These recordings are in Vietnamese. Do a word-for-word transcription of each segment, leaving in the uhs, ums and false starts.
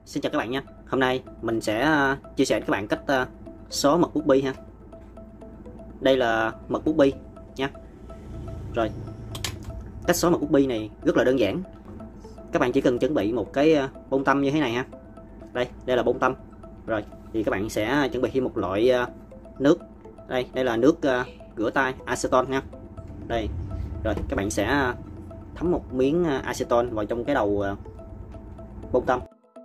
Xin chào các bạn nha. Hôm nay mình sẽ uh, chia sẻ với các bạn cách uh, xóa mật bút bi ha. Đây là mật bút bi nha. Rồi, cách xóa mật bút bi này rất là đơn giản. Các bạn chỉ cần chuẩn bị một cái uh, bông tăm như thế này ha. Đây, đây là bông tăm. Rồi, thì các bạn sẽ chuẩn bị thêm một loại uh, nước. Đây, đây là nước uh, rửa tay acetone nha. Đây. Rồi, các bạn sẽ uh, thấm một miếng uh, acetone vào trong cái đầu uh, bông tăm.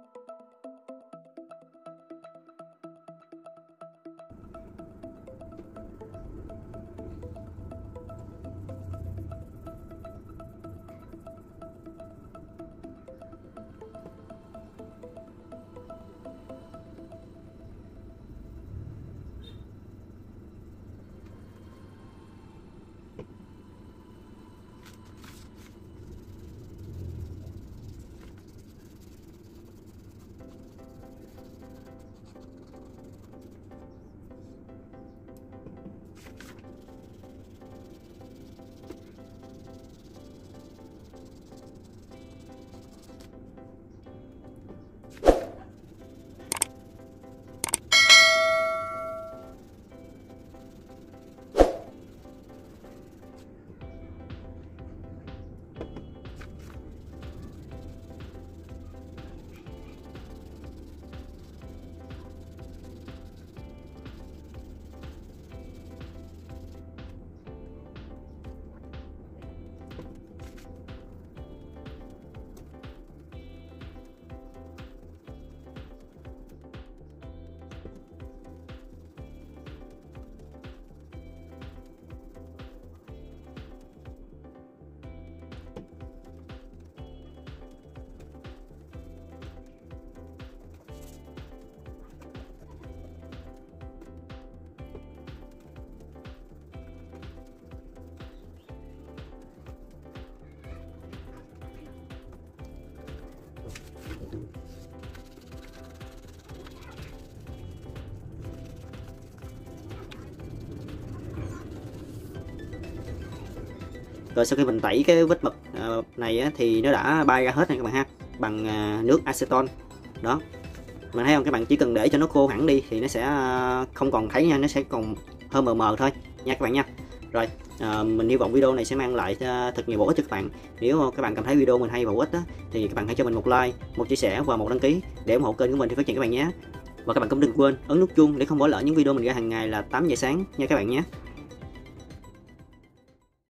Rồi sau khi mình tẩy cái vết mực này á, thì nó đã bay ra hết này các bạn ha, bằng nước acetone đó. Mình thấy không, các bạn chỉ cần để cho nó khô hẳn đi thì nó sẽ không còn thấy nha, nó sẽ còn hơi mờ mờ thôi nha các bạn nha. Rồi à, mình hy vọng video này sẽ mang lại thật nhiều bổ ích cho các bạn. Nếu các bạn cảm thấy video mình hay và bổ ích á, thì các bạn hãy cho mình một like, một chia sẻ và một đăng ký để ủng hộ kênh của mình thì phát triển các bạn nhé. Và các bạn cũng đừng quên ấn nút chuông để không bỏ lỡ những video mình ra hàng ngày là tám giờ sáng nha các bạn nhé.